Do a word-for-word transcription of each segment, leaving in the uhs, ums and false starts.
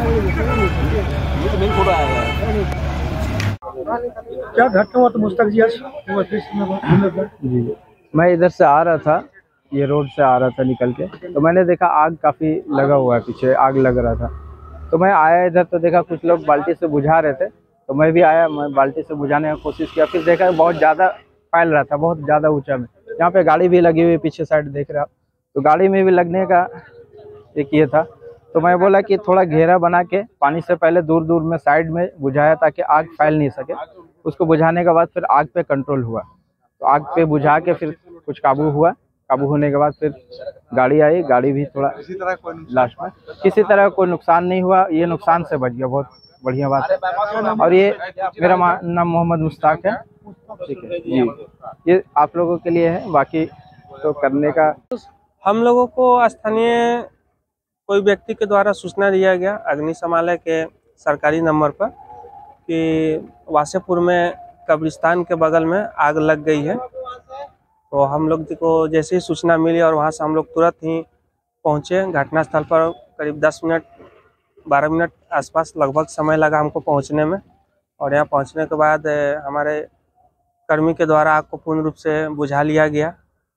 क्या घटना हुआ तो मुस्तक जी आज जी, मैं इधर से आ रहा था, ये रोड से आ रहा था निकल के, तो मैंने देखा आग काफ़ी लगा हुआ है, पीछे आग लग रहा था। तो मैं आया इधर तो देखा कुछ लोग बाल्टी से बुझा रहे थे, तो मैं भी आया, मैं बाल्टी से बुझाने की कोशिश किया। फिर देखा बहुत ज़्यादा फैल रहा था, बहुत ज़्यादा ऊंचा में। यहाँ पे गाड़ी भी लगी हुई पीछे साइड देख रहे आप, तो गाड़ी में भी लगने का एक ये था। तो मैं बोला कि थोड़ा घेरा बना के पानी से पहले दूर दूर में साइड में बुझाया ताकि आग फैल नहीं सके। उसको बुझाने के बाद फिर आग पे कंट्रोल हुआ, तो आग पे बुझा के फिर कुछ काबू हुआ। काबू होने के बाद फिर गाड़ी आई, गाड़ी भी थोड़ा लास्ट में किसी तरह कोई नुकसान नहीं हुआ, ये नुकसान से बच गया, बहुत बढ़िया बात है। और ये मेरा नाम मोहम्मद मुश्ताक है, ठीक है जी, ये आप लोगों के लिए है, बाकी तो करने का। हम लोगों को स्थानीय कोई व्यक्ति के द्वारा सूचना दिया गया अग्निशमन के सरकारी नंबर पर कि वासेपुर में कब्रिस्तान के बगल में आग लग गई है। तो हम लोग को जैसे ही सूचना मिली और वहां से हम लोग तुरंत ही पहुंचे घटनास्थल पर। करीब दस मिनट बारह मिनट आसपास लगभग समय लगा हमको पहुंचने में, और यहाँ पहुंचने के बाद हमारे कर्मी के द्वारा आग को पूर्ण रूप से बुझा लिया गया।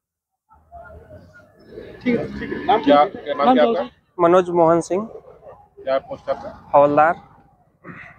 ठीक है, ठीक है। नाम क्या नाम क्या आपका? मनोज मोहन सिंह, क्या पोस्ट आपका? हवलदार।